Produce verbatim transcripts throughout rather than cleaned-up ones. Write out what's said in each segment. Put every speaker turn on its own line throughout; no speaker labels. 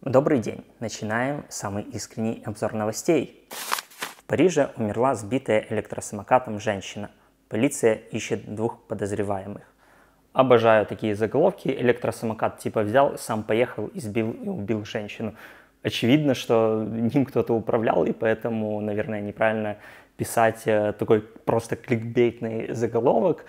Добрый день! Начинаем самый искренний обзор новостей. В Париже умерла сбитая электросамокатом женщина. Полиция ищет двух подозреваемых. Обожаю такие заголовки. Электросамокат типа взял, сам поехал, избил и убил женщину. Очевидно, что ним кто-то управлял, и поэтому, наверное, неправильно писать такой просто кликбейтный заголовок.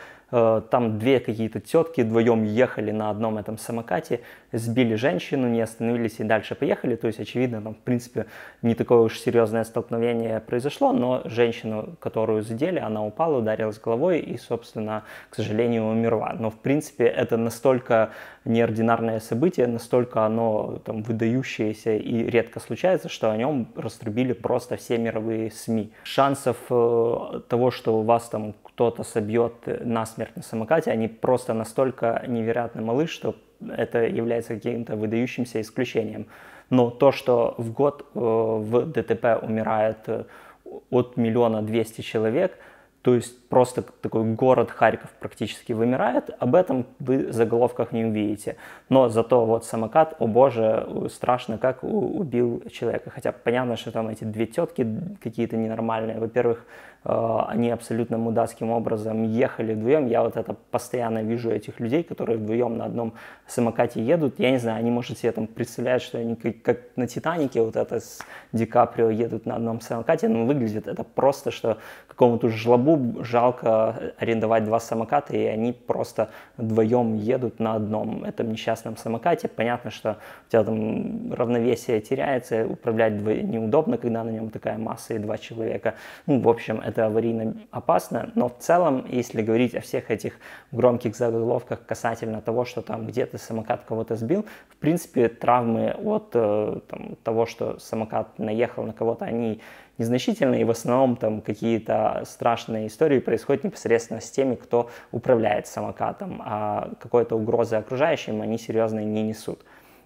Там две какие-то тетки вдвоем ехали на одном этом самокате, сбили женщину, не остановились и дальше поехали. То есть, очевидно, там, в принципе, не такое уж серьезное столкновение произошло, но женщину, которую задели, она упала, ударилась головой и, собственно, к сожалению, умерла. Но, в принципе, это настолько неординарное событие, настолько оно там выдающееся и редко случается, что о нем раструбили просто все мировые СМИ. Шансов э, того, что у вас там кто-то собьет насмерть на самокате, они просто настолько невероятно малы, что это является каким-то выдающимся исключением. Но то, что в год э, в ДТП умирает э, от миллиона двести человек, то есть просто такой город Харьков практически вымирает, об этом вы в заголовках не увидите. Но зато вот самокат, о боже, страшно, как убил человека. Хотя понятно, что там эти две тетки какие-то ненормальные. Во-первых, они абсолютно мудацким образом ехали вдвоем. Я вот это постоянно вижу этих людей, которые вдвоем на одном самокате едут. Я не знаю, они, может, себе там представляют, что они как, как на Титанике, вот это с Ди Каприо едут на одном самокате, но выглядит это просто, что какому-то жлобу жалко арендовать два самоката, и они просто вдвоем едут на одном этом несчастном самокате. Понятно, что у тебя там равновесие теряется, управлять неудобно, когда на нем такая масса и два человека. Ну, в общем, это аварийно опасно, но в целом, если говорить о всех этих громких заголовках касательно того, что там где-то самокат кого-то сбил, в принципе, травмы от там, того, что самокат наехал на кого-то, они незначительные, и в основном там какие-то страшные истории происходят непосредственно с теми, кто управляет самокатом, а какой-то угрозы окружающим они серьезно не несут.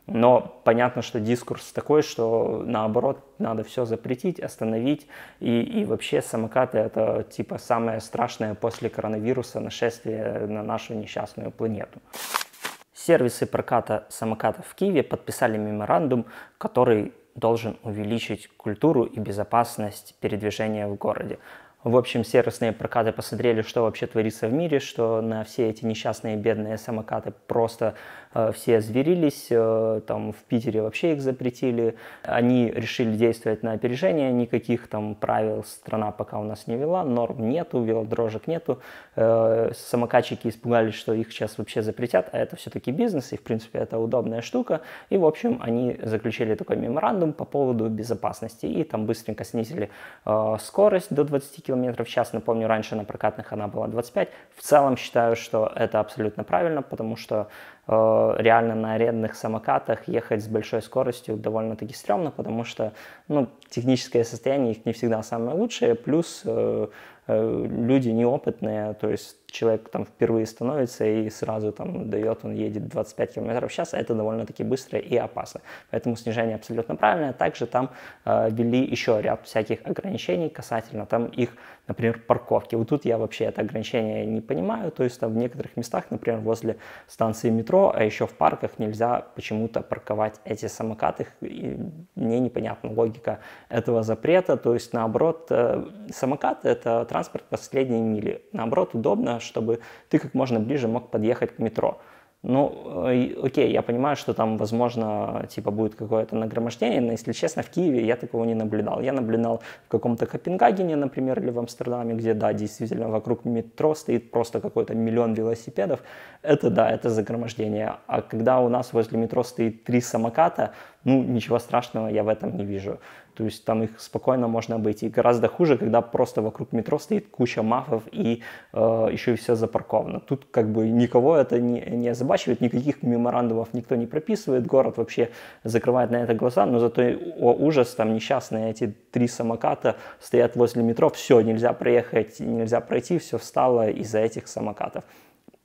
Но понятно, что дискурс такой, что наоборот надо все запретить, остановить, и, и вообще самокаты это типа самое страшное после коронавируса нашествие на нашу несчастную планету. Сервисы проката самокатов в Киеве подписали меморандум, который должен увеличить культуру и безопасность передвижения в городе. В общем, сервисные прокаты посмотрели, что вообще творится в мире, что на все эти несчастные бедные самокаты просто э, все озверились, э, там в Питере вообще их запретили. Они решили действовать на опережение, никаких там правил страна пока у нас не вела, норм нету, велодорожек нету. Э, самокатчики испугались, что их сейчас вообще запретят, а это все-таки бизнес, и в принципе это удобная штука. И в общем, они заключили такой меморандум по поводу безопасности, и там быстренько снизили э, скорость до двадцати километров в час. Напомню, раньше на прокатных она была двадцать пять. В целом считаю, что это абсолютно правильно, потому что э, реально на арендных самокатах ехать с большой скоростью довольно-таки стрёмно, потому что ну, техническое состояние их не всегда самое лучшее, плюс э, э, люди неопытные, то есть человек там впервые становится и сразу там дает, он едет двадцать пять километров в час, это довольно-таки быстро и опасно. Поэтому снижение абсолютно правильное. Также там э, ввели еще ряд всяких ограничений касательно там их, например, парковки. Вот тут я вообще это ограничение не понимаю, то есть там в некоторых местах, например, возле станции метро, а еще в парках нельзя почему-то парковать эти самокаты. И мне непонятна логика этого запрета, то есть наоборот, э, самокат это транспорт последней мили. Наоборот, удобно, чтобы ты как можно ближе мог подъехать к метро. Ну, окей, я понимаю, что там, возможно, типа будет какое-то нагромождение, но, если честно, в Киеве я такого не наблюдал. Я наблюдал в каком-то Копенгагене, например, или в Амстердаме, где, да, действительно, вокруг метро стоит просто какой-то миллион велосипедов. Это, да, это загромождение. А когда у нас возле метро стоит три самоката, ну, ничего страшного я в этом не вижу. То есть там их спокойно можно обойти. Гораздо хуже, когда просто вокруг метро стоит куча мафов и э, еще и все запарковано. Тут как бы никого это не, не озабачивает, никаких меморандумов никто не прописывает, город вообще закрывает на это глаза, но зато о, ужас, там несчастные эти три самоката стоят возле метро, все, нельзя проехать, нельзя пройти, все встало из-за этих самокатов.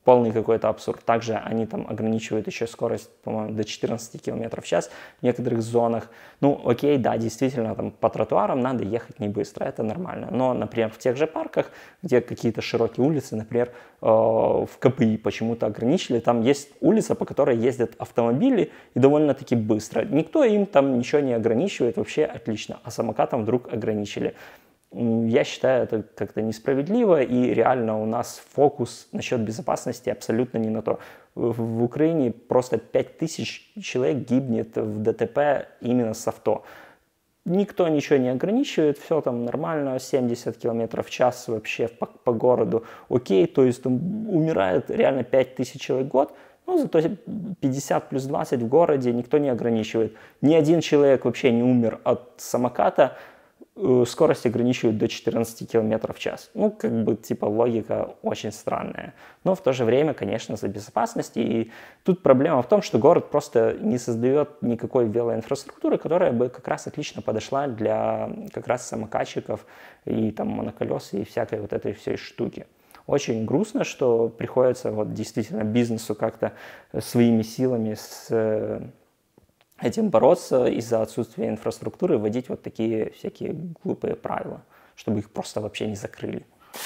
полный какой-то абсурд. Также они там ограничивают еще скорость, по-моему, до четырнадцати километров в час в некоторых зонах. Ну, окей, да, действительно, там по тротуарам надо ехать не быстро, это нормально. Но, например, в тех же парках, где какие-то широкие улицы, например, в КПИ почему-то ограничили, там есть улица, по которой ездят автомобили и довольно-таки быстро. Никто им там ничего не ограничивает, вообще отлично. А самокатом вдруг ограничили. Я считаю, это как-то несправедливо, и реально у нас фокус насчет безопасности абсолютно не на то. В, в Украине просто пять тысяч человек гибнет в ДТП именно с авто. Никто ничего не ограничивает, все там нормально, семьдесят километров в час вообще по, по городу, окей, то есть там умирает реально пять тысяч человек в год, но зато пятьдесят плюс двадцать в городе никто не ограничивает. Ни один человек вообще не умер от самоката, скорость ограничивают до четырнадцати километров в час. Ну, как бы, типа, логика очень странная. Но в то же время, конечно, за безопасность. И тут проблема в том, что город просто не создает никакой велоинфраструктуры, которая бы как раз отлично подошла для как раз самокатчиков и там моноколес и всякой вот этой всей штуки. Очень грустно, что приходится вот действительно бизнесу как-то своими силами с этим бороться из-за отсутствия инфраструктуры, вводить вот такие всякие глупые правила, чтобы их просто вообще не закрыли.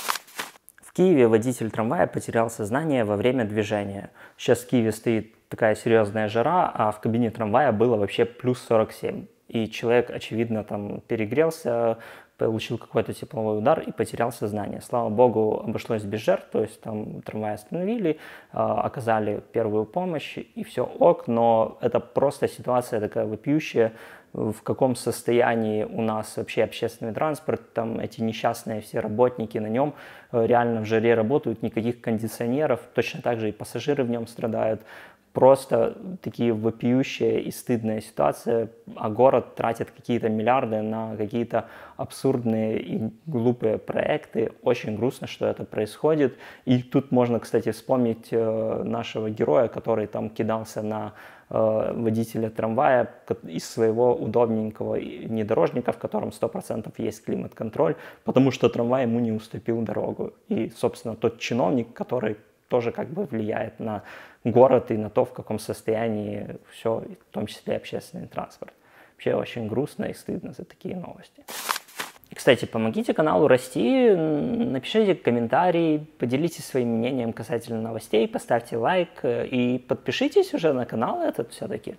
В Киеве водитель трамвая потерял сознание во время движения. Сейчас в Киеве стоит такая серьезная жара, а в кабине трамвая было вообще плюс сорок семь. И человек, очевидно, там перегрелся, получил какой-то тепловой удар и потерял сознание. Слава богу, обошлось без жертв, то есть там трамвай остановили, оказали первую помощь и все ок, но это просто ситуация такая вопиющая, в каком состоянии у нас вообще общественный транспорт, там эти несчастные все работники на нем реально в жаре работают, никаких кондиционеров, точно так же и пассажиры в нем страдают. Просто такие вопиющая и стыдная ситуация, а город тратит какие-то миллиарды на какие-то абсурдные и глупые проекты. Очень грустно, что это происходит. И тут можно, кстати, вспомнить э, нашего героя, который там кидался на э, водителя трамвая из своего удобненького внедорожника, в котором сто процентов есть климат-контроль, потому что трамвай ему не уступил дорогу. И, собственно, тот чиновник, который тоже как бы влияет на город и на то, в каком состоянии все, в том числе общественный транспорт. Вообще очень грустно и стыдно за такие новости. И, кстати, помогите каналу расти, напишите комментарий, поделитесь своим мнением касательно новостей, поставьте лайк и подпишитесь уже на канал этот все-таки.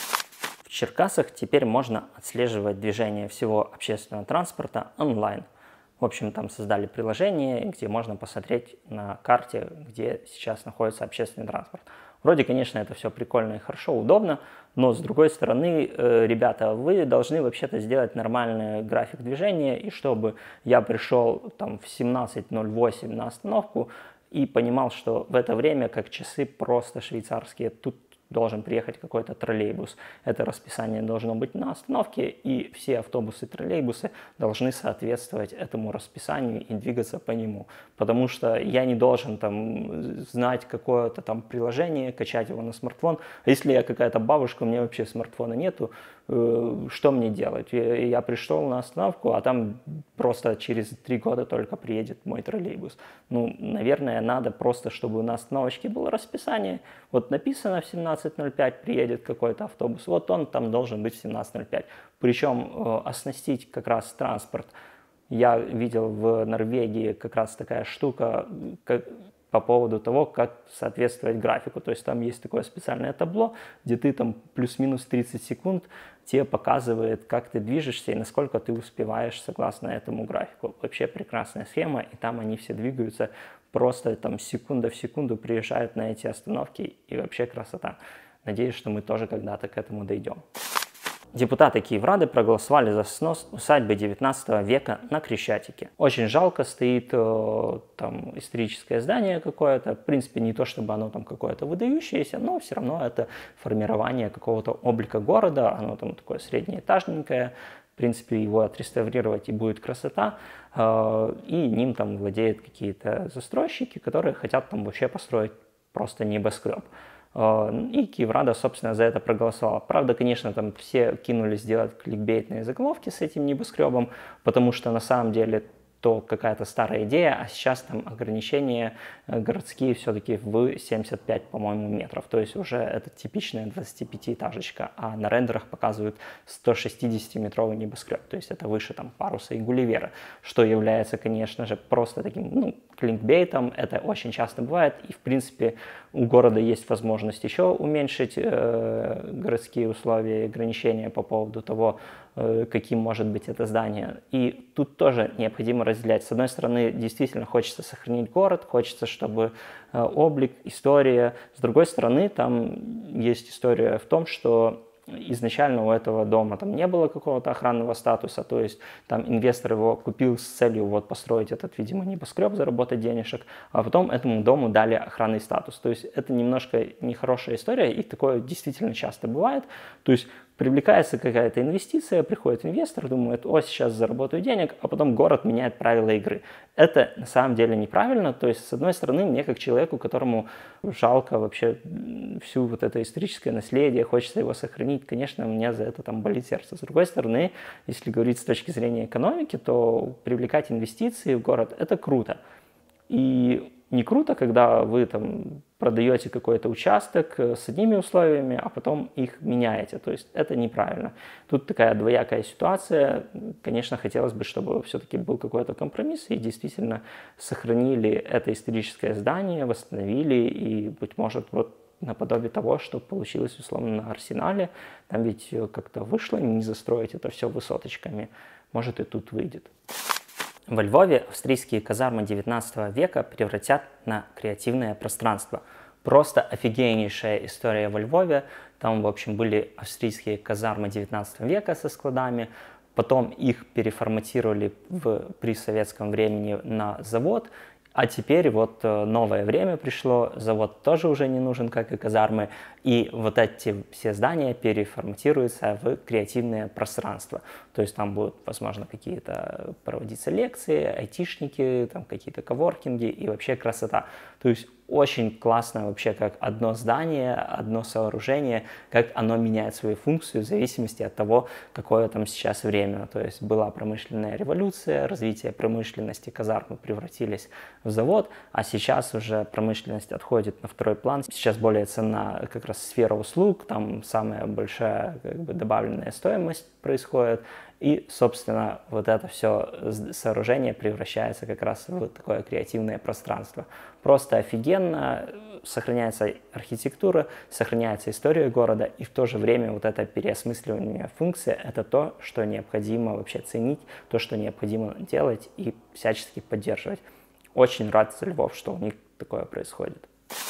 В Черкасах теперь можно отслеживать движение всего общественного транспорта онлайн. В общем, там создали приложение, где можно посмотреть на карте, где сейчас находится общественный транспорт. Вроде, конечно, это все прикольно и хорошо, удобно, но с другой стороны, э, ребята, вы должны вообще-то сделать нормальный график движения, и чтобы я пришел там в семнадцать ноль восемь на остановку и понимал, что в это время, как часы просто швейцарские, тут должен приехать какой-то троллейбус. Это расписание должно быть на остановке, и все автобусы, троллейбусы должны соответствовать этому расписанию и двигаться по нему. Потому что я не должен там знать какое-то там приложение, качать его на смартфон. А если я какая-то бабушка, у меня вообще смартфона нету, что мне делать? Я пришел на остановку, а там просто через три года только приедет мой троллейбус. Ну, наверное, надо просто, чтобы на остановочке было расписание. Вот написано в семнадцать ноль пять приедет какой-то автобус, вот он там должен быть в семнадцать ноль пять. Причем э, оснастить как раз транспорт. Я видел в Норвегии как раз такая штука, как, по поводу того, как соответствовать графику. То есть там есть такое специальное табло, где ты там плюс-минус тридцать секунд тебе показывает, как ты движешься и насколько ты успеваешь согласно этому графику. Вообще прекрасная схема, и там они все двигаются просто там секунда в секунду, приезжают на эти остановки, и вообще красота. Надеюсь, что мы тоже когда-то к этому дойдем. Депутаты Киеврады проголосовали за снос усадьбы девятнадцатого века на Крещатике. Очень жалко, стоит э, там историческое здание какое-то. В принципе, не то чтобы оно там какое-то выдающееся, но все равно это формирование какого-то облика города. Оно там такое среднеэтажненькое. В принципе, его отреставрировать и будет красота. Э, и ним там владеют какие-то застройщики, которые хотят там вообще построить просто небоскреб. И Киеврада, собственно, за это проголосовала. Правда, конечно, там все кинулись делать кликбейтные заголовки с этим небоскребом, потому что на самом деле то какая-то старая идея, а сейчас там ограничения городские все-таки в семьдесят пять, по-моему, метров. То есть уже это типичная двадцатипятиэтажечка, а на рендерах показывают сто шестидесятиметровый небоскреб. То есть это выше там паруса и Гулливера, что является, конечно же, просто таким, ну, кликбейтом. Это очень часто бывает. И, в принципе, у города есть возможность еще уменьшить э, городские условия и ограничения по поводу того, э, каким может быть это здание. И тут тоже необходимо разделять. С одной стороны, действительно хочется сохранить город, хочется, чтобы э, облик, история. С другой стороны, там есть история в том, что изначально у этого дома там не было какого-то охранного статуса, то есть там инвестор его купил с целью вот построить этот, видимо, небоскреб, заработать денежек, а потом этому дому дали охранный статус. То есть это немножко нехорошая история, и такое действительно часто бывает. То есть привлекается какая-то инвестиция, приходит инвестор, думает, о, сейчас заработаю денег, а потом город меняет правила игры. Это на самом деле неправильно. То есть, с одной стороны, мне как человеку, которому жалко вообще всю вот это историческое наследие, хочется его сохранить, конечно, мне за это там болит сердце. С другой стороны, если говорить с точки зрения экономики, то привлекать инвестиции в город – это круто. И не круто, когда вы там продаете какой-то участок с одними условиями, а потом их меняете. То есть это неправильно. Тут такая двоякая ситуация. Конечно, хотелось бы, чтобы все-таки был какой-то компромисс и действительно сохранили это историческое здание, восстановили и, быть может, вот наподобие того, что получилось условно на Арсенале. Там ведь как-то вышло не застроить это все высоточками. Может, и тут выйдет. Во Львове австрийские казармы девятнадцатого века превратят на креативное пространство. Просто офигеннейшая история во Львове. Там, в общем, были австрийские казармы девятнадцатого века со складами. Потом их переформатировали в, при советском времени на завод. А теперь вот новое время пришло, завод тоже уже не нужен, как и казармы, и вот эти все здания переформатируются в креативное пространство. То есть там будут, возможно, какие-то проводиться лекции, айтишники, там какие-то коворкинги и вообще красота. То есть очень классно вообще, как одно здание, одно сооружение, как оно меняет свою функцию в зависимости от того, какое там сейчас время. То есть была промышленная революция, развитие промышленности, казармы превратились в завод, а сейчас уже промышленность отходит на второй план. Сейчас более ценна как раз сфера услуг, там самая большая как бы добавленная стоимость происходит. И, собственно, вот это все сооружение превращается как раз в такое креативное пространство. Просто офигенно, сохраняется архитектура, сохраняется история города, и в то же время вот это переосмысливание функции – это то, что необходимо вообще ценить, то, что необходимо делать и всячески поддерживать. Очень рад за Львов, что у них такое происходит.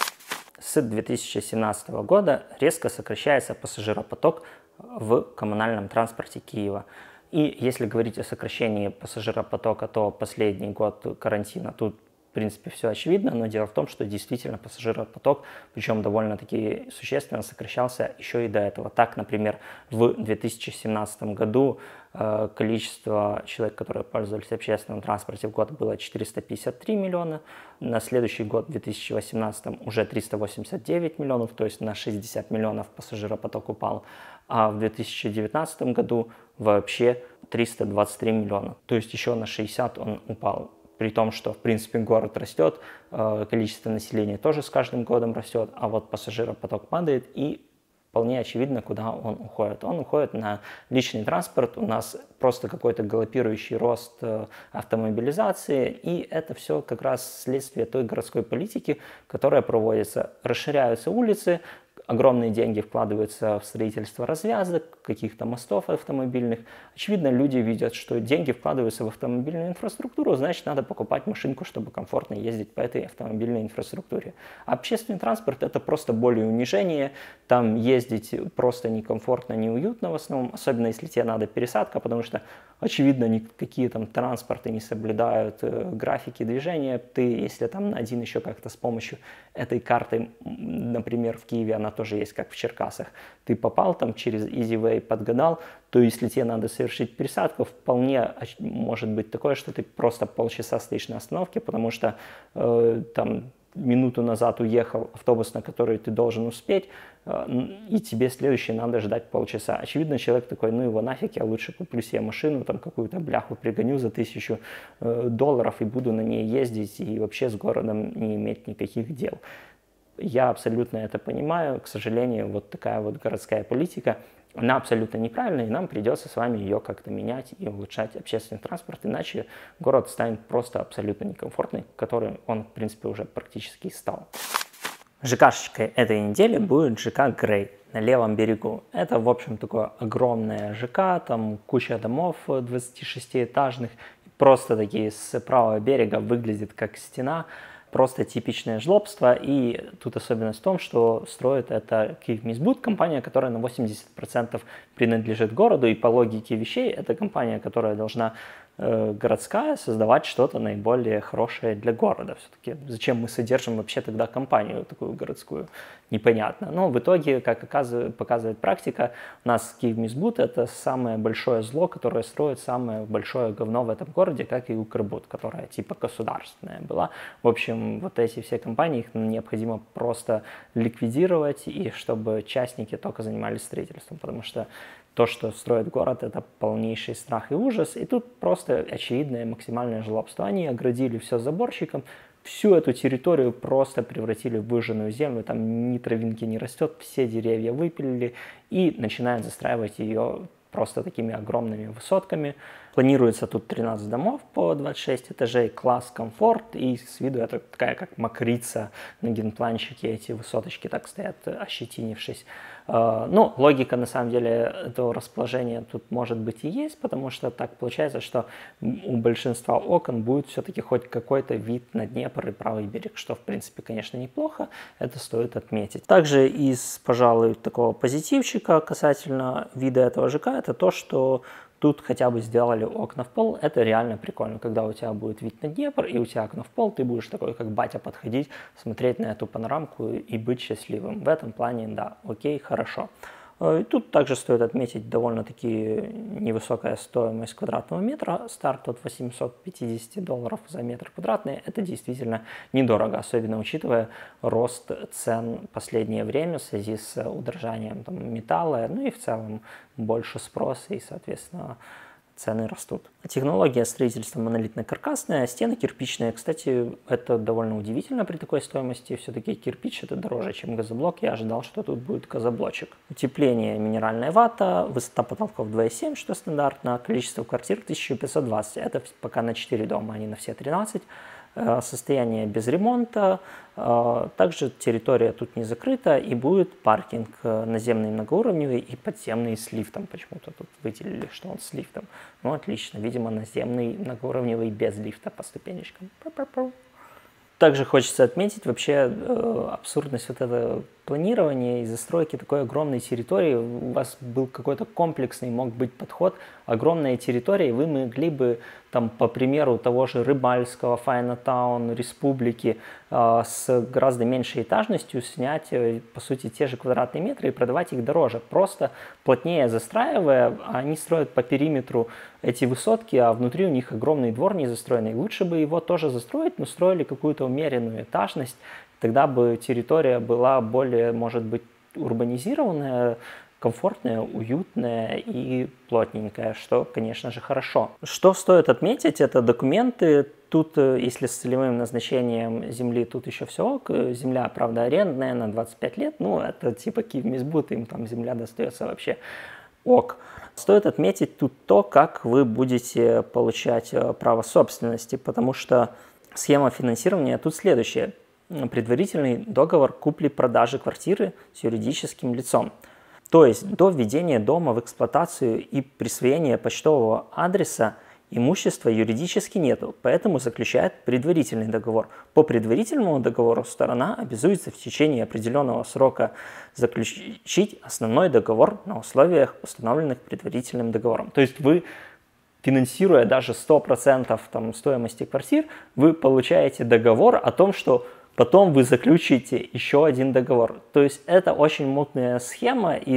С две тысячи семнадцатого года резко сокращается пассажиропоток в коммунальном транспорте Киева. И если говорить о сокращении пассажиропотока, то последний год карантина тут, в принципе, все очевидно, но дело в том, что действительно пассажиропоток, причем довольно-таки существенно, сокращался еще и до этого. Так, например, в две тысячи семнадцатом году э, количество человек, которые пользовались общественным транспортом в год, было четыреста пятьдесят три миллиона. На следующий год, в две тысячи восемнадцатом, уже триста восемьдесят девять миллионов, то есть на шестьдесят миллионов пассажиропоток упал. А в две тысячи девятнадцатом году вообще триста двадцать три миллиона, то есть еще на шестьдесят он упал. При том, что, в принципе, город растет, количество населения тоже с каждым годом растет, а вот пассажиропоток падает, и вполне очевидно, куда он уходит. Он уходит на личный транспорт, у нас просто какой-то галопирующий рост автомобилизации, и это все как раз следствие той городской политики, которая проводится. Расширяются улицы, огромные деньги вкладываются в строительство развязок, каких-то мостов автомобильных. Очевидно, люди видят, что деньги вкладываются в автомобильную инфраструктуру, значит, надо покупать машинку, чтобы комфортно ездить по этой автомобильной инфраструктуре. А общественный транспорт – это просто боль и унижение. Там ездить просто некомфортно, неуютно в основном, особенно если тебе надо пересадка, потому что, очевидно, никакие там транспорты не соблюдают э, графики движения. Ты, если там на один еще как-то с помощью этой карты, например, в Киеве, она тоже есть, как в Черкасах, ты попал там через EasyWay, подгадал, то если тебе надо совершить пересадку, вполне может быть такое, что ты просто полчаса стоишь на остановке, потому что э, там минуту назад уехал автобус, на который ты должен успеть, и тебе следующий надо ждать полчаса. Очевидно, человек такой, ну его нафиг, я лучше куплю себе машину, там какую-то бляху пригоню за тысячу э, долларов и буду на ней ездить и вообще с городом не иметь никаких дел. Я абсолютно это понимаю. К сожалению, вот такая вот городская политика, она абсолютно неправильная, и нам придется с вами ее как-то менять и улучшать общественный транспорт, иначе город станет просто абсолютно некомфортный, который он, в принципе, уже практически стал. ЖКшечкой этой недели будет ЖК Грей на левом берегу. Это, в общем, такое огромное ЖК, там куча домов двадцатишестиэтажных, просто такие с правого берега выглядит как стена. Просто типичное жлобство, и тут особенность в том, что строит это Kyivmysbud, компания, которая на восемьдесят процентов принадлежит городу, и по логике вещей это компания, которая должна э, городская создавать что-то наиболее хорошее для города. Все-таки зачем мы содержим вообще тогда компанию такую городскую, непонятно. Но в итоге, как оказывает, показывает практика, у нас Kyivmysbud это самое большое зло, которое строит самое большое говно в этом городе, как и Укрбуд, которая типа государственная была. В общем, вот эти все компании, их необходимо просто ликвидировать, и чтобы частники только занимались строительством, потому что то, что строит город, это полнейший страх и ужас, и тут просто очевидное максимальное жлобство. Они оградили все заборчиком, всю эту территорию просто превратили в выжженную землю, там ни травинки не растет, все деревья выпилили и начинают застраивать ее просто такими огромными высотками. Планируется тут тринадцать домов по двадцать шесть этажей, класс, комфорт, и с виду это такая как мокрица на генпланчике, эти высоточки так стоят, ощетинившись. Ну, логика на самом деле этого расположения тут может быть и есть, потому что так получается, что у большинства окон будет все-таки хоть какой-то вид на Днепр и правый берег, что в принципе, конечно, неплохо, это стоит отметить. Также из, пожалуй, такого позитивчика касательно вида этого ЖК, это то, что тут хотя бы сделали окна в пол, это реально прикольно, когда у тебя будет вид на Днепр, и у тебя окно в пол, ты будешь такой, как батя, подходить, смотреть на эту панорамку и быть счастливым. В этом плане, да, окей, хорошо. И тут также стоит отметить довольно-таки невысокая стоимость квадратного метра, старт от восьмисот пятидесяти долларов за метр квадратный, это действительно недорого, особенно учитывая рост цен в последнее время в связи с удорожанием там, металла, ну и в целом больше спроса и, соответственно, цены растут. Технология строительства монолитно-каркасная, стены кирпичные. Кстати, это довольно удивительно при такой стоимости. Все-таки кирпич это дороже, чем газоблок. Я ожидал, что тут будет газоблочек. Утепление минеральная вата, высота потолков два и семь, что стандартно. Количество квартир тысяча пятьсот двадцать. Это пока на четыре дома, а не на все тринадцать. Состояние без ремонта. Также территория тут не закрыта, и будет паркинг наземный многоуровневый и подземный с лифтом. Почему-то тут выделили, что он с лифтом. Ну, отлично. Видимо, наземный многоуровневый без лифта по ступенечкам. Также хочется отметить вообще э, абсурдность вот этого планирования и застройки такой огромной территории. У вас был какой-то комплексный, мог быть подход, огромная территория, и вы могли бы, там, по примеру того же Рыбальского, Файнатаун, Республики, э, с гораздо меньшей этажностью снять, э, по сути, те же квадратные метры и продавать их дороже. Просто плотнее застраивая, они строят по периметру эти высотки, а внутри у них огромный двор не застроенный. Лучше бы его тоже застроить, но строили какую-то умеренную этажность, тогда бы территория была более, может быть, урбанизированная, комфортная, уютная и плотненькая, что, конечно же, хорошо. Что стоит отметить, это документы. Тут, если с целевым назначением земли, тут еще все ок. Земля, правда, арендная на двадцать пять лет, ну, это типа Kyivmysbud, им там земля достается вообще ок. Стоит отметить тут то, как вы будете получать право собственности, потому что схема финансирования тут следующая. Предварительный договор купли-продажи квартиры с юридическим лицом. То есть до введения дома в эксплуатацию и присвоения почтового адреса имущества юридически нету, поэтому заключает предварительный договор. По предварительному договору сторона обязуется в течение определенного срока заключить основной договор на условиях, установленных предварительным договором. То есть вы, финансируя даже сто процентов там, стоимости квартир, вы получаете договор о том, что потом вы заключите еще один договор. То есть это очень мутная схема, и тут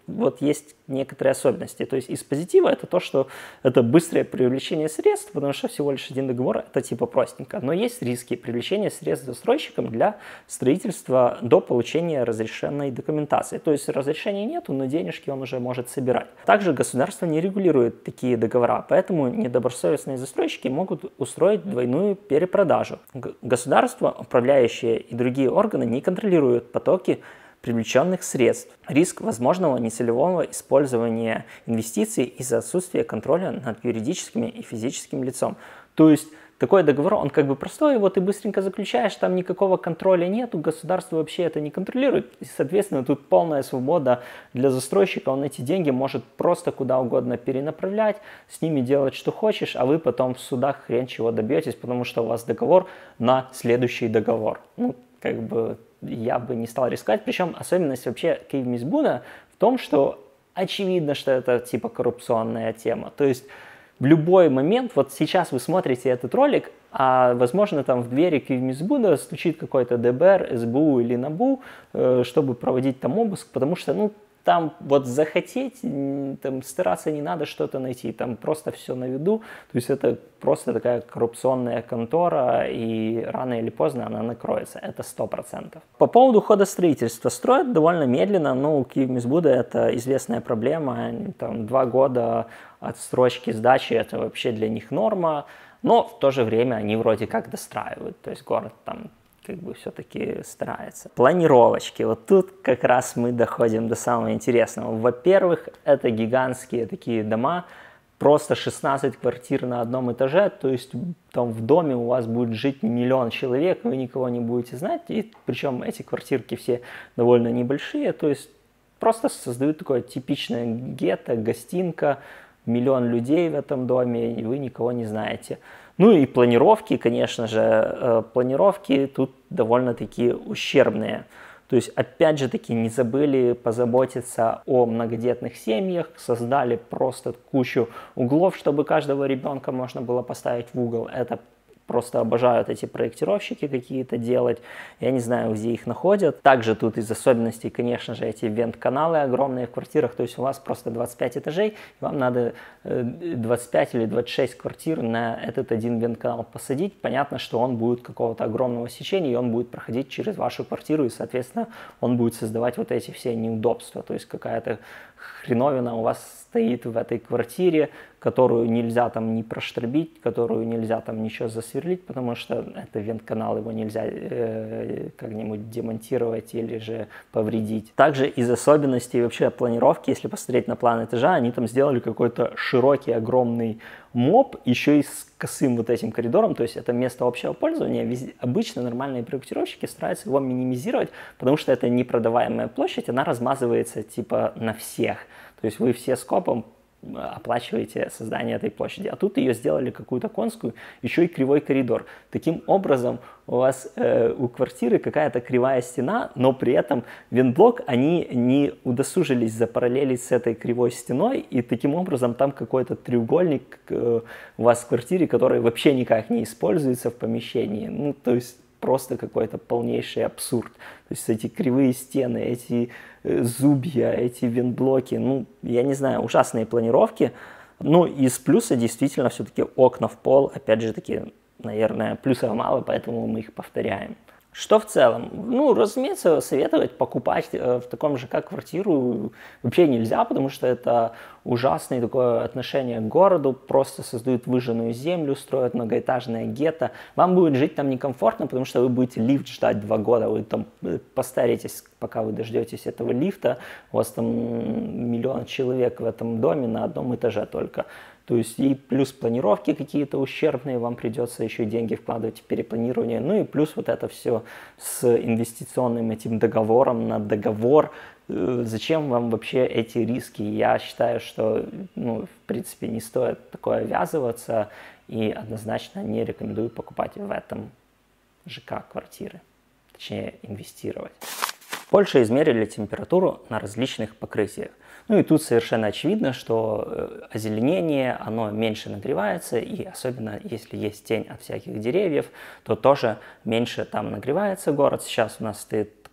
вот есть некоторые особенности. То есть из позитива это то, что это быстрое привлечение средств, потому что всего лишь один договор, это типа простенько. Но есть риски привлечения средств застройщиком для строительства до получения разрешенной документации. То есть разрешения нету, но денежки он уже может собирать. Также государство не регулирует такие договора, поэтому недобросовестные застройщики могут устроить двойную перепродажу. Государство, управляющие и другие органы не контролируют потоки привлеченных средств. Риск возможного нецелевого использования инвестиций из-за отсутствия контроля над юридическим и физическим лицом. То есть такой договор, он как бы простой, его ты быстренько заключаешь, там никакого контроля нету, государство вообще это не контролирует. И, соответственно, тут полная свобода для застройщика, он эти деньги может просто куда угодно перенаправлять, с ними делать что хочешь, а вы потом в судах хрен чего добьетесь, потому что у вас договор на следующий договор. Ну, как бы я бы не стал рисковать. Причем особенность вообще Киевмизбуда в том, что очевидно, что это типа коррупционная тема. То есть в любой момент, вот сейчас вы смотрите этот ролик, а возможно там в двери Киевмизбуда стучит какой-то ДБР, СБУ или НАБУ, э, чтобы проводить там обыск, потому что, ну, там вот захотеть, там стараться не надо что-то найти, там просто все на виду, то есть это просто такая коррупционная контора, и рано или поздно она накроется, это сто процентов. По поводу хода строительства, строят довольно медленно, но у Киевмизбуда это известная проблема, там два года отсрочки сдачи, это вообще для них норма, но в то же время они вроде как достраивают, то есть город там как бы все-таки старается. Планировочки. Вот тут как раз мы доходим до самого интересного. Во-первых, это гигантские такие дома, просто шестнадцать квартир на одном этаже, то есть там в доме у вас будет жить миллион человек, вы никого не будете знать, и причем эти квартирки все довольно небольшие, то есть просто создают такое типичное гетто, гостинка, миллион людей в этом доме, и вы никого не знаете. Ну и планировки, конечно же, планировки тут довольно-таки ущербные. То есть, опять же таки, не забыли позаботиться о многодетных семьях, создали просто кучу углов, чтобы каждого ребенка можно было поставить в угол. Это просто обожают эти проектировщики какие-то делать. Я не знаю, где их находят. Также тут из особенностей, конечно же, эти вент-каналы огромные в квартирах. То есть у вас просто двадцать пять этажей, и вам надо двадцать пять или двадцать шесть квартир на этот один вент-канал посадить. Понятно, что он будет какого-то огромного сечения, и он будет проходить через вашу квартиру, и, соответственно, он будет создавать вот эти все неудобства. То есть какая-то хреновина у вас стоит в этой квартире, которую нельзя там не проштробить, которую нельзя там ничего засверлить, потому что это вент-канал, его нельзя э, как-нибудь демонтировать или же повредить. Также из особенностей вообще планировки, если посмотреть на план этажа, они там сделали какой-то широкий, огромный моп, еще и с косым вот этим коридором, то есть это место общего пользования. Везде, обычно нормальные проектировщики стараются его минимизировать, потому что это непродаваемая площадь, она размазывается типа на всех. То есть вы все скопом оплачиваете создание этой площади. А тут ее сделали какую-то конскую, еще и кривой коридор. Таким образом, у вас э, у квартиры какая-то кривая стена, но при этом вентблок они не удосужились запараллелить с этой кривой стеной, и таким образом там какой-то треугольник э, у вас в квартире, который вообще никак не используется в помещении. Ну, то есть просто какой-то полнейший абсурд. То есть эти кривые стены, эти э, зубья, эти вентблоки, ну, я не знаю, ужасные планировки. Ну, из плюса действительно все-таки окна в пол, опять же таки, наверное, плюсов мало, поэтому мы их повторяем. Что в целом? Ну, разумеется, советовать покупать в таком же как квартиру вообще нельзя, потому что это ужасное такое отношение к городу, просто создают выжженную землю, строят многоэтажное гетто. Вам будет жить там некомфортно, потому что вы будете лифт ждать два года, вы там постаритесь, пока вы дождетесь этого лифта, у вас там миллион человек в этом доме на одном этаже только. То есть и плюс планировки какие-то ущербные, вам придется еще деньги вкладывать в перепланирование. Ну и плюс вот это все с инвестиционным этим договором на договор. Зачем вам вообще эти риски? Я считаю, что, ну, в принципе, не стоит такое ввязываться и однозначно не рекомендую покупать в этом ЖК квартиры, точнее инвестировать. В Польше измерили температуру на различных покрытиях. Ну и тут совершенно очевидно, что озеленение, оно меньше нагревается, и особенно если есть тень от всяких деревьев, то тоже меньше там нагревается город. Сейчас у нас стоит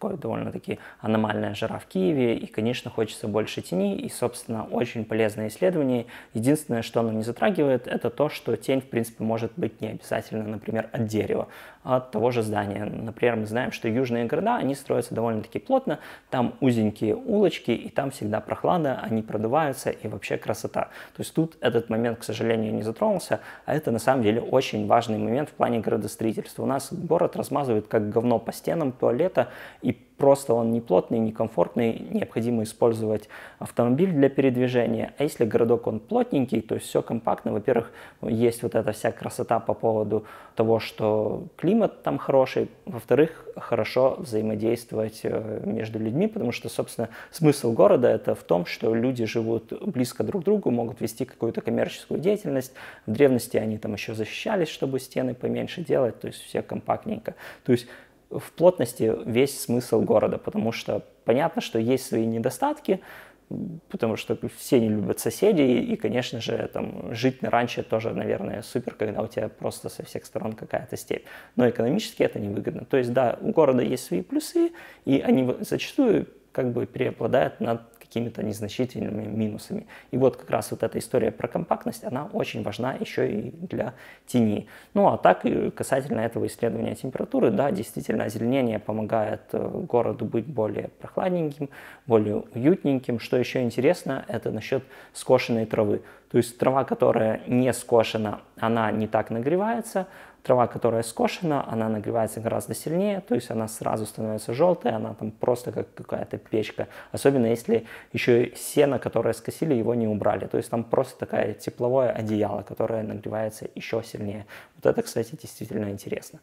такое довольно-таки аномальная жара в Киеве, и, конечно, хочется больше тени, и, собственно, очень полезное исследование. Единственное, что оно не затрагивает, это то, что тень, в принципе, может быть не обязательно, например, от дерева, а от того же здания. Например, мы знаем, что южные города, они строятся довольно-таки плотно, там узенькие улочки, и там всегда прохлада, они продуваются, и вообще красота. То есть тут этот момент, к сожалению, не затронулся, а это на самом деле очень важный момент в плане градостроительства. У нас город размазывает как говно по стенам туалета, и просто он не плотный, не комфортный, необходимо использовать автомобиль для передвижения. А если городок он плотненький, то есть все компактно, во-первых, есть вот эта вся красота по поводу того, что климат там хороший, во-вторых, хорошо взаимодействовать между людьми, потому что, собственно, смысл города это в том, что люди живут близко друг к другу, могут вести какую-то коммерческую деятельность. В древности они там еще защищались, чтобы стены поменьше делать, то есть все компактненько. То есть в плотности весь смысл города, потому что понятно, что есть свои недостатки, потому что все не любят соседей, и, конечно же, там, жить на ранчо тоже, наверное, супер, когда у тебя просто со всех сторон какая-то степь. Но экономически это невыгодно. То есть, да, у города есть свои плюсы, и они зачастую как бы преобладают над какими-то незначительными минусами. И вот как раз вот эта история про компактность, она очень важна еще и для тени. Ну а так, касательно этого исследования температуры, да, действительно, озеленение помогает городу быть более прохладненьким, более уютненьким. Что еще интересно, это насчет скошенной травы. То есть трава, которая не скошена, она не так нагревается. Трава, которая скошена, она нагревается гораздо сильнее, то есть она сразу становится желтой, она там просто как какая-то печка. Особенно если еще сено, которое скосили, его не убрали. То есть там просто такое тепловое одеяло, которое нагревается еще сильнее. Вот это, кстати, действительно интересно.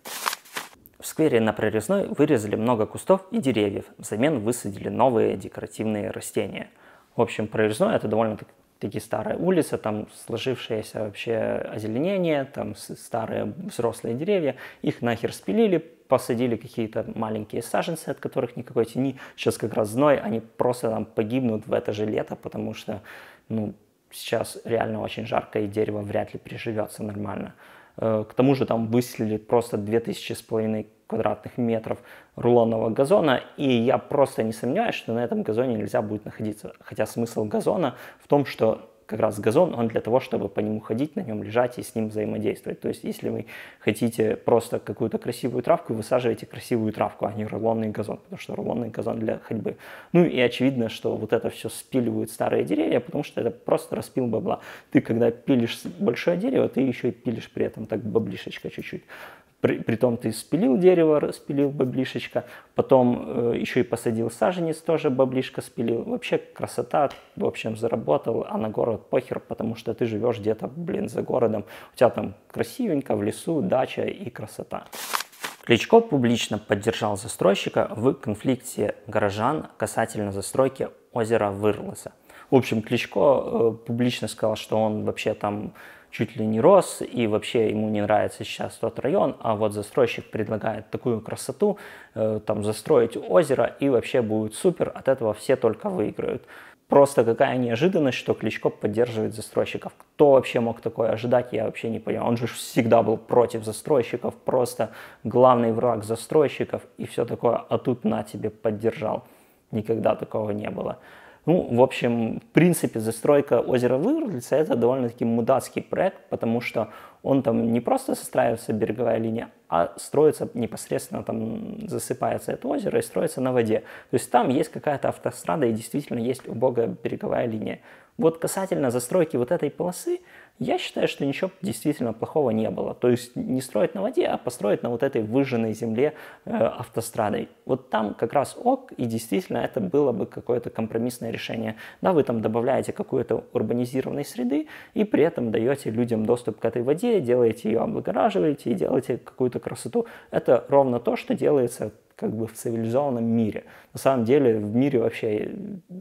В сквере на Прорезной вырезали много кустов и деревьев, взамен высадили новые декоративные растения. В общем, Прорезной это довольно-таки такие старая улица, там сложившееся вообще озеленение, там старые взрослые деревья, их нахер спилили, посадили какие-то маленькие саженцы, от которых никакой тени. Сейчас как раз зной, они просто там погибнут в это же лето, потому что, ну, сейчас реально очень жарко, и дерево вряд ли приживется нормально. К тому же там выселили просто две тысячи с половиной квадратных метров рулонного газона, и я просто не сомневаюсь, что на этом газоне нельзя будет находиться. Хотя смысл газона в том, что как раз газон, он для того, чтобы по нему ходить, на нем лежать и с ним взаимодействовать. То есть, если вы хотите просто какую-то красивую травку, высаживаете красивую травку, а не рулонный газон, потому что рулонный газон для ходьбы. Ну и очевидно, что вот это все спиливают старые деревья, потому что это просто распил бабла. Ты, когда пилишь большое дерево, ты еще и пилишь при этом так баблишечка чуть-чуть. При, притом ты спилил дерево, распилил баблишечка, потом э, еще и посадил саженец, тоже баблишка спилил. Вообще красота, в общем, заработал, а на город похер, потому что ты живешь где-то, блин, за городом. У тебя там красивенько, в лесу, дача и красота. Кличко публично поддержал застройщика в конфликте горожан касательно застройки озера Вырлеса. В общем, Кличко э, публично сказал, что он вообще там чуть ли не рос, и вообще ему не нравится сейчас тот район, а вот застройщик предлагает такую красоту, э, там застроить озеро, и вообще будет супер, от этого все только выиграют. Просто какая неожиданность, что Кличко поддерживает застройщиков. Кто вообще мог такое ожидать, я вообще не понимаю. Он же всегда был против застройщиков, просто главный враг застройщиков и все такое, а тут на тебе поддержал. Никогда такого не было. Ну, в общем, в принципе, застройка озера Вырлица – это довольно-таки мудацкий проект, потому что он там не просто застраивается береговая линия, а строится непосредственно, там засыпается это озеро и строится на воде. То есть там есть какая-то автострада и действительно есть убогая береговая линия. Вот касательно застройки вот этой полосы, я считаю, что ничего действительно плохого не было. То есть не строить на воде, а построить на вот этой выжженной земле э, автострадой. Вот там как раз ок, и действительно это было бы какое-то компромиссное решение. Да, вы там добавляете какую-то урбанизированной среды, и при этом даете людям доступ к этой воде, делаете ее, облагораживаете и делаете какую-то красоту. Это ровно то, что делается как бы в цивилизованном мире. На самом деле в мире вообще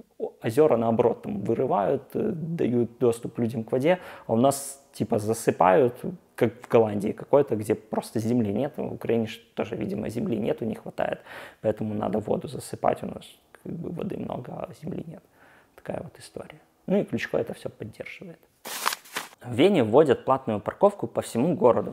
озера наоборот там вырывают, дают доступ людям к воде, а у нас типа засыпают, как в Голландии какой-то, где просто земли нет. В Украине тоже, видимо, земли нету, не хватает, поэтому надо воду засыпать, у нас как бы воды много, а земли нет. Такая вот история. Ну и Кличко это все поддерживает. В Вене вводят платную парковку по всему городу.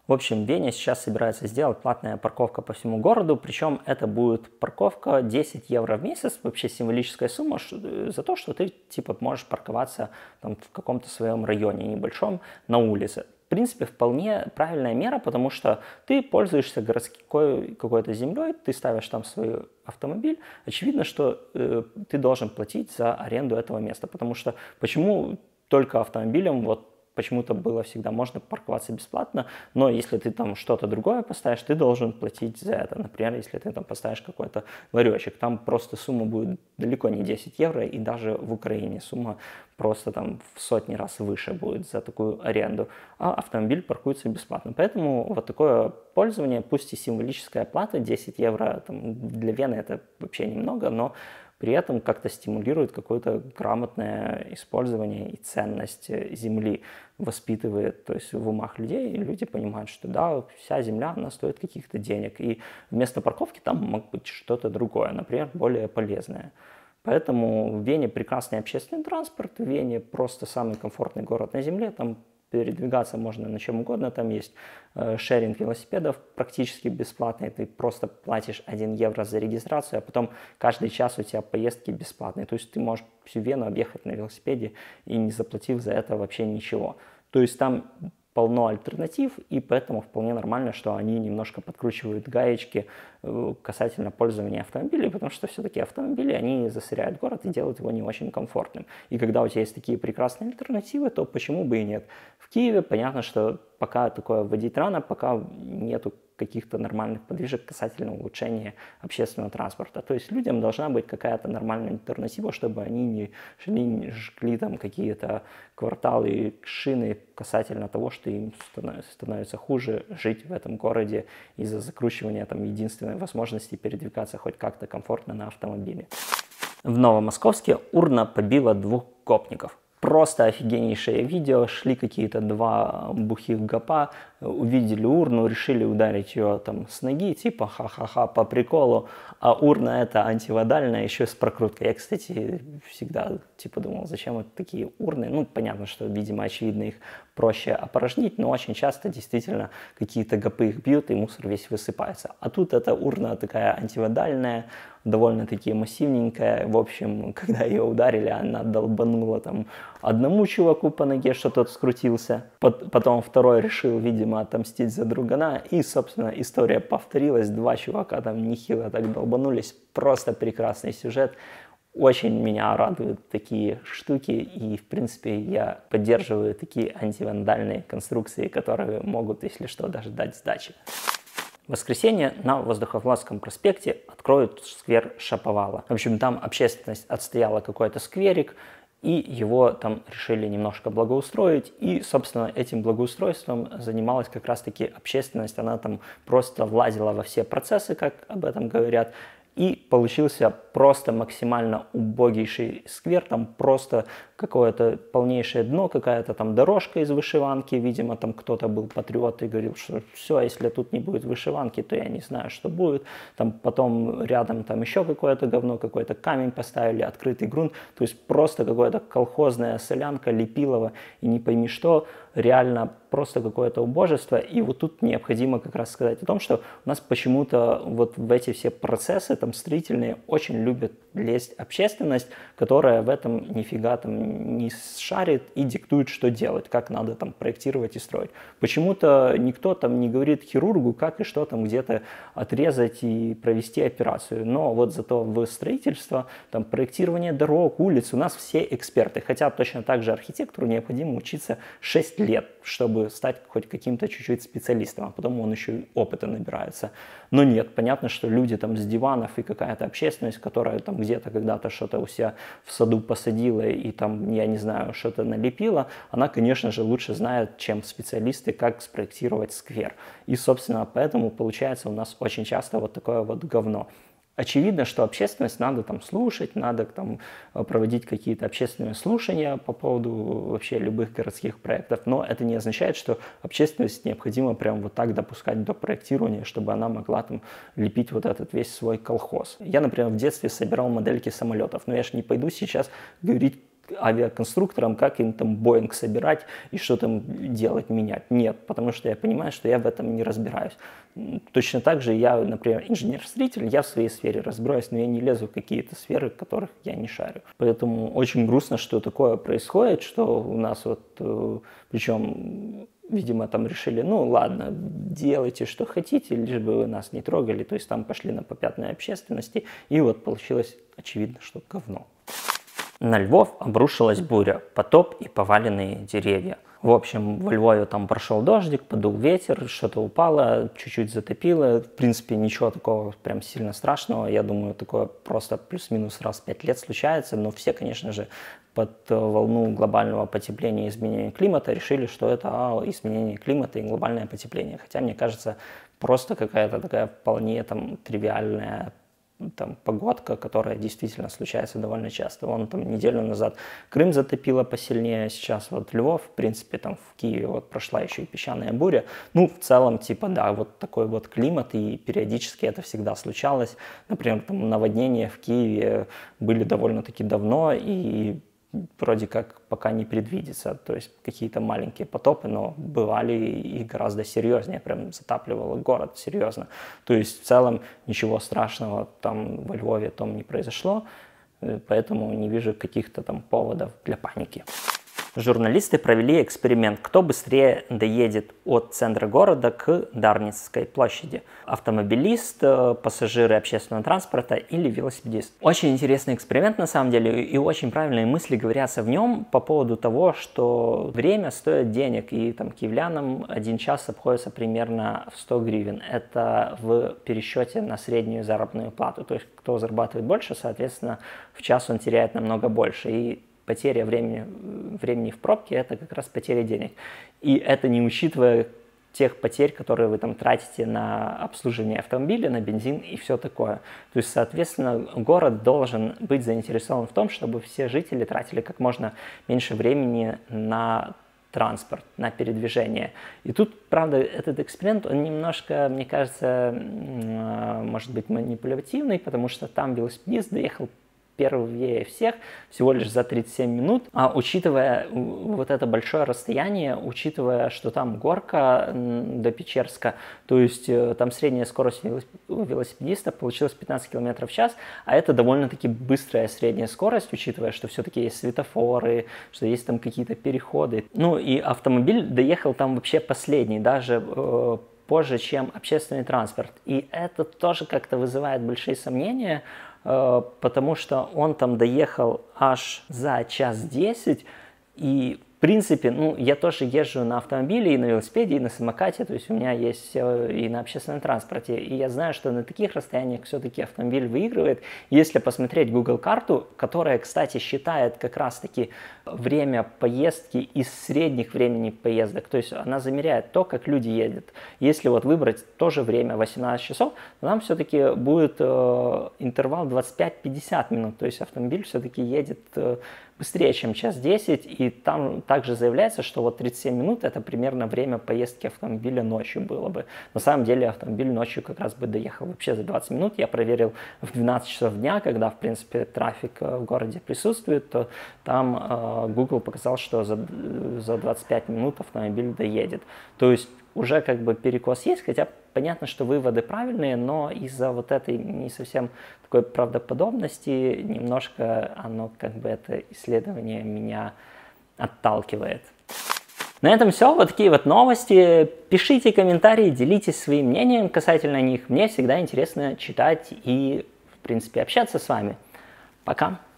В общем, в Вене сейчас собирается сделать платная парковка по всему городу, причем это будет парковка десять евро в месяц, вообще символическая сумма за то, что ты типа можешь парковаться там, в каком-то своем районе небольшом на улице. В принципе, вполне правильная мера, потому что ты пользуешься городской какой-то землей, ты ставишь там свой автомобиль, очевидно, что э, ты должен платить за аренду этого места, потому что почему только автомобилем вот почему-то было всегда можно парковаться бесплатно, но если ты там что-то другое поставишь, ты должен платить за это. Например, если ты там поставишь какой-то ларечек, там просто сумма будет далеко не десять евро, и даже в Украине сумма просто там в сотни раз выше будет за такую аренду, а автомобиль паркуется бесплатно. Поэтому вот такое пользование, пусть и символическая плата, десять евро, там, для Вены это вообще немного, но при этом как-то стимулирует какое-то грамотное использование и ценность земли, воспитывает, то есть в умах людей, и люди понимают, что да, вся земля, она стоит каких-то денег, и вместо парковки там может быть что-то другое, например, более полезное. Поэтому в Вене прекрасный общественный транспорт, в Вене просто самый комфортный город на земле, там передвигаться можно на чем угодно, там есть э, шеринг велосипедов практически бесплатный, ты просто платишь один евро за регистрацию, а потом каждый час у тебя поездки бесплатные, то есть ты можешь всю Вену объехать на велосипеде и не заплатив за это вообще ничего. То есть там полно альтернатив, и поэтому вполне нормально, что они немножко подкручивают гаечки касательно пользования автомобилей, потому что все-таки автомобили, они засоряют город и делают его не очень комфортным. И когда у тебя есть такие прекрасные альтернативы, то почему бы и нет? В Киеве понятно, что пока такое вводить рано, пока нету каких-то нормальных подвижек касательно улучшения общественного транспорта. То есть людям должна быть какая-то нормальная альтернатива, чтобы они не шли, не жгли там какие-то кварталы, шины касательно того, что им становится хуже жить в этом городе из-за закручивания там единственной возможности передвигаться хоть как-то комфортно на автомобиле. В Новомосковске урна побила двух гопников. Просто офигеннейшее видео, шли какие-то два бухих гопа, увидели урну, решили ударить ее там с ноги, типа ха-ха-ха, по приколу, а урна это антивандальная, еще с прокруткой. Я, кстати, всегда типа думал, зачем вот такие урны, ну, понятно, что, видимо, очевидно, их проще опорожнить, но очень часто действительно какие-то гопы их бьют, и мусор весь высыпается. А тут эта урна такая антивандальная, довольно-таки массивненькая. В общем, когда ее ударили, она долбанула там одному чуваку по ноге, что тот скрутился. Потом второй решил, видимо, отомстить за другана. И, собственно, история повторилась. Два чувака там нехило так долбанулись. Просто прекрасный сюжет. Очень меня радуют такие штуки. И, в принципе, я поддерживаю такие антивандальные конструкции, которые могут, если что, даже дать сдачи. В воскресенье на Воздухофлотском проспекте откроют сквер Шаповала. В общем, там общественность отстояла какой-то скверик, и его там решили немножко благоустроить. И, собственно, этим благоустройством занималась как раз-таки общественность. Она там просто влазила во все процессы, как об этом говорят. И получился просто максимально убогейший сквер, там просто какое-то полнейшее дно, какая-то там дорожка из вышиванки, видимо, там кто-то был патриот и говорил, что все, если тут не будет вышиванки, то я не знаю, что будет. Там потом рядом там еще какое-то говно, какой-то камень поставили, открытый грунт, то есть просто какая-то колхозная солянка, лепилово и не пойми что, реально просто какое-то убожество. И вот тут необходимо как раз сказать о том, что у нас почему-то вот в эти все процессы там строительные очень любят лезть общественность, которая в этом нифига там не шарит и диктует, что делать, как надо там проектировать и строить. Почему-то никто там не говорит хирургу, как и что там где-то отрезать и провести операцию. Но вот зато в строительство, там проектирование дорог, улиц у нас все эксперты. Хотя точно так же архитектору необходимо учиться шесть лет, чтобы стать хоть каким-то чуть-чуть специалистом, а потом он еще и опыта набирается. Но нет, понятно, что люди там с диванов и какая-то общественность, которая там где-то когда-то что-то у себя в саду посадила и там, я не знаю, что-то налепила, она, конечно же, лучше знает, чем специалисты, как спроектировать сквер. И, собственно, поэтому получается у нас очень часто вот такое вот говно. Очевидно, что общественность надо там слушать, надо там проводить какие-то общественные слушания по поводу вообще любых городских проектов, но это не означает, что общественность необходимо прям вот так допускать до проектирования, чтобы она могла там лепить вот этот весь свой колхоз. Я, например, в детстве собирал модельки самолетов, но я же не пойду сейчас говорить авиаконструкторам, как им там Боинг собирать и что там делать, менять. Нет, потому что я понимаю, что я в этом не разбираюсь. Точно так же я, например, инженер-строитель, я в своей сфере разбираюсь, но я не лезу в какие-то сферы, в которых я не шарю. Поэтому очень грустно, что такое происходит, что у нас вот, причем, видимо, там решили, ну ладно, делайте, что хотите, лишь бы вы нас не трогали, то есть там пошли на попятные общественности, и вот получилось очевидно, что говно. На Львов обрушилась буря, потоп и поваленные деревья. В общем, во Львове там прошел дождик, подул ветер, что-то упало, чуть-чуть затопило. В принципе, ничего такого прям сильно страшного. Я думаю, такое просто плюс-минус раз в пять лет случается. Но все, конечно же, под волну глобального потепления и изменения климата решили, что это а, изменение климата и глобальное потепление. Хотя, мне кажется, просто какая-то такая вполне там тривиальная там, погодка, которая действительно случается довольно часто. Вон там неделю назад Крым затопило посильнее, сейчас вот Львов, в принципе, там в Киеве вот прошла еще и песчаная буря. Ну, в целом, типа, да, вот такой вот климат, и периодически это всегда случалось. Например, там наводнения в Киеве были довольно-таки давно, и вроде как пока не предвидится, то есть какие-то маленькие потопы, но бывали и гораздо серьезнее, прям затапливало город серьезно. То есть в целом ничего страшного там во Львове там не произошло, поэтому не вижу каких-то там поводов для паники. Журналисты провели эксперимент, кто быстрее доедет от центра города к Дарницкой площади. Автомобилист, пассажиры общественного транспорта или велосипедист. Очень интересный эксперимент на самом деле, и очень правильные мысли говорятся в нем по поводу того, что время стоит денег, и там киевлянам один час обходится примерно в сто гривен. Это в пересчете на среднюю заработную плату. То есть кто зарабатывает больше, соответственно, в час он теряет намного больше. И потеря времени, времени в пробке – это как раз потеря денег. И это не учитывая тех потерь, которые вы там тратите на обслуживание автомобиля, на бензин и все такое. То есть, соответственно, город должен быть заинтересован в том, чтобы все жители тратили как можно меньше времени на транспорт, на передвижение. И тут, правда, этот эксперимент, он немножко, мне кажется, может быть манипулятивный, потому что там велосипедист доехал первее всех, всего лишь за тридцать семь минут. А учитывая вот это большое расстояние, учитывая, что там горка до Печерска, то есть там средняя скорость велосипедиста получилась пятнадцать километров в час, а это довольно-таки быстрая средняя скорость, учитывая, что все-таки есть светофоры, что есть там какие-то переходы. Ну и автомобиль доехал там вообще последний, даже э, позже, чем общественный транспорт. И это тоже как-то вызывает большие сомнения, потому что он там доехал аж за час десять, и в принципе, ну, я тоже езжу на автомобиле, и на велосипеде, и на самокате, то есть у меня есть и на общественном транспорте, и я знаю, что на таких расстояниях все-таки автомобиль выигрывает. Если посмотреть Google карту, которая, кстати, считает как раз-таки время поездки из средних времени поездок, то есть она замеряет то, как люди едут. Если вот выбрать то же время, восемнадцать часов, то нам все-таки будет э, интервал двадцать пять - пятьдесят минут, то есть автомобиль все-таки едет э, быстрее, чем час десять, и там также заявляется, что вот тридцать семь минут это примерно время поездки автомобиля ночью было бы. На самом деле автомобиль ночью как раз бы доехал вообще за двадцать минут. Я проверил в двенадцать часов дня, когда в принципе трафик в городе присутствует, то там э, Google показал, что за, за двадцать пять минут автомобиль доедет. То есть уже как бы перекос есть, хотя понятно, что выводы правильные, но из-за вот этой не совсем такой правдоподобности немножко оно как бы это исследование меня отталкивает. На этом все. Вот такие вот новости. Пишите комментарии, делитесь своим мнением касательно них. Мне всегда интересно читать и, в принципе, общаться с вами. Пока.